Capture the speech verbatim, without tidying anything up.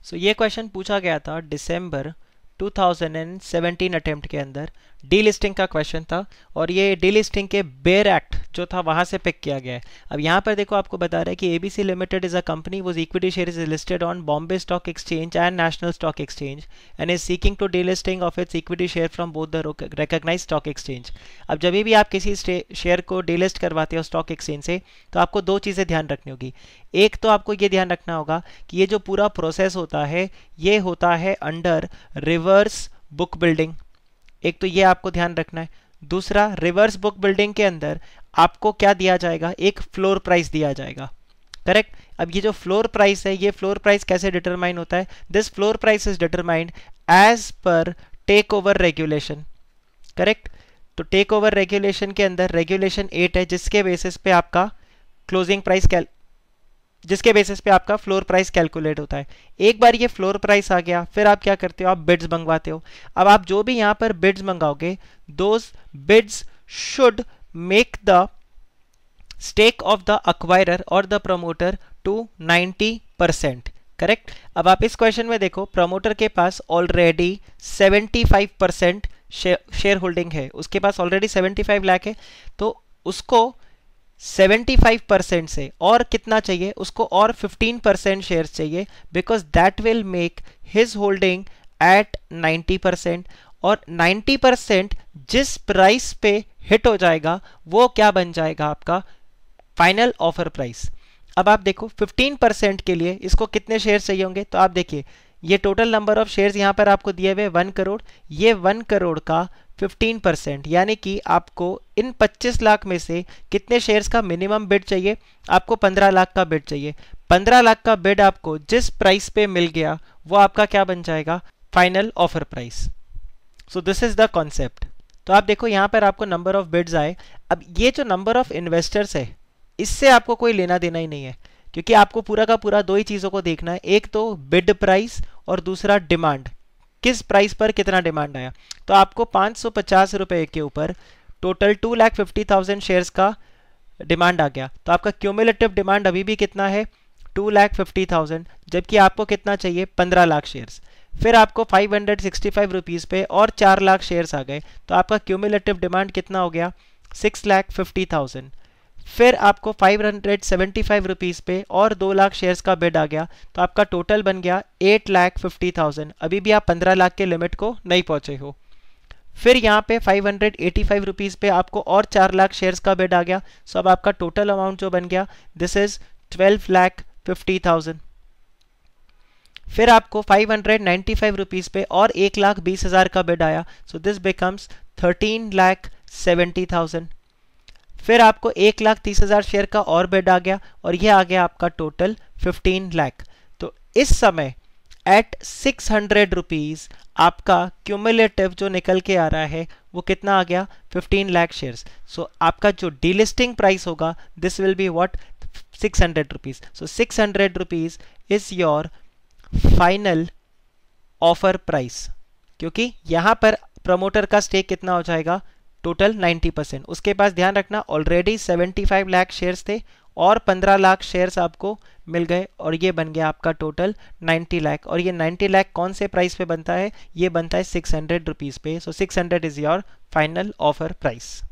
सो so, ये question पूछा गया था December two thousand seventeen attempt के अंदर, डी लिस्टिंग का क्वेश्चन था और ये डी लिस्टिंग के बेयर एक्ट जो था वहाँ से पिक किया गया है। अब यहाँ पर देखो आपको बता रहा है कि ABC limited is a company whose equity share is listed on Bombay stock exchange and national stock exchange and is seeking to delisting of its equity share from both the recognised stock exchange. अब जब भी आप किसी share को D list करवाते हो stock exchange से, तो आपको दो चीज़ें ध्यान रखनी होगी। एक तो आपको ये ध्यान रखना होगा कि ये जो पूरा प्रोसेस होता है ये होता है अंडर रिवर्स बुक बिल्डिंग। एक तो ये आपको ध्यान रखना है। दूसरा, रिवर्स बुक बिल्डिंग के अंदर आपको क्या दिया जाएगा, एक फ्लोर प्राइस दिया जाएगा। करेक्ट। अब ये जो फ्लोर प्राइस है, ये फ्लोर प्राइस कैसे डिटरमाइन होता है? This floor price is determined as per takeover regulation. Correct. तो टेक ओवर रेगुलेशन के अंदर रेगुलेशन एट है जिसके बेसिस पे आपका क्लोजिंग प्राइस कैल जिसके बेसिस पे आपका फ्लोर प्राइस कैलकुलेट होता है। एक बार ये फ्लोर प्राइस आ गया, फिर आप क्या करते हो, आप बिड्स मंगवाते हो। अब आप जो भी यहाँ पर बिड्स मंगाओगे, those bids should make the stake of the acquirer और the promoter to ninety percent. Correct. अब आप इस क्वेश्चन में देखो, प्रमोटर के पास already seventy five percent shareholding है, उसके पास ऑलरेडी सेवेंटी फाइव लाख है, तो उसको सेवेंटी फाइव परसेंट से और कितना चाहिए, उसको और फिफ्टीन परसेंट शेयर्स चाहिए, because that will make his holding at ninety percent. और नाइंटी परसेंट जिस प्राइस पे हिट हो जाएगा वो क्या बन जाएगा, आपका फाइनल ऑफर प्राइस। अब आप देखो फिफ्टीन परसेंट के लिए इसको कितने शेयर चाहिए होंगे, तो आप देखिए ये टोटल नंबर ऑफ शेयर्स यहाँ पर आपको दिए हुए वन करोड़, ये वन करोड़ का फिफ्टीन परसेंट यानी कि आपको इन पच्चीस लाख में से कितने शेयर्स का मिनिमम बिड चाहिए, आपको पंद्रह लाख का बिड चाहिए। पंद्रह लाख का बिड आपको जिस प्राइस पे मिल गया वो आपका क्या बन जाएगा, final offer price. So this is the concept. तो आप देखो यहाँ पर आपको नंबर ऑफ बिड्स आए। अब ये जो नंबर ऑफ इन्वेस्टर्स है इससे आपको कोई लेना देना ही नहीं है, क्योंकि आपको पूरा का पूरा दो ही चीज़ों को देखना है, एक तो बिड प्राइस और दूसरा डिमांड, किस प्राइस पर कितना डिमांड आया। तो आपको पाँच सौ पचास रुपए के ऊपर total two lakh fifty thousand shares का डिमांड आ गया, तो आपका क्यूमुलेटिव डिमांड अभी भी कितना है, टू लाख फिफ्टी थाउजेंड, जबकि आपको कितना चाहिए, पंद्रह लाख शेयर्स। फिर आपको five hundred sixty five rupees पे और चार लाख शेयर्स आ गए, तो आपका क्यूमुलेटिव डिमांड कितना हो गया, सिक्स लाख फिफ्टी थाउजेंड। फिर आपको five hundred seventy five rupees पे और दो लाख शेयर्स का बिड आ गया, तो आपका टोटल बन गया एट लाख फिफ्टी थाउजेंड। अभी भी आप पंद्रह लाख के लिमिट को नहीं पहुंचे हो। फिर यहाँ पे five hundred eighty five rupees पे आपको और चार लाख शेयर्स का बिड आ गया, सो अब आपका टोटल अमाउंट जो बन गया this is twelve lakh fifty thousand. फिर आपको five hundred ninety five rupees पे और एक लाख बीस हज़ार का बिड आया, so this becomes thirteen lakh seventy thousand. फिर आपको एक लाख तीस हज़ार शेयर का और बिड आ गया और ये आ गया आपका टोटल फिफ्टीन लाख। तो इस समय एट सिक्स हंड्रेड रुपीज़ आपका क्यूमुलेटिव जो निकल के आ रहा है वो कितना आ गया, फिफ्टीन लाख शेयर्स। सो आपका जो डीलिस्टिंग प्राइस होगा this will be what, six hundred rupees. So six hundred rupees is your final offer price, क्योंकि यहाँ पर प्रमोटर का स्टेक कितना हो जाएगा, टोटल नाइंटी परसेंट। उसके पास ध्यान रखना already seventy five lakh shares थे और पंद्रह लाख शेयर्स आपको मिल गए और ये बन गया आपका टोटल नाइंटी लाख। और ये नाइंटी लाख कौन से प्राइस पे बनता है, ये बनता है सिक्स हंड्रेड रुपीज़ पे। So six hundred is your final offer price.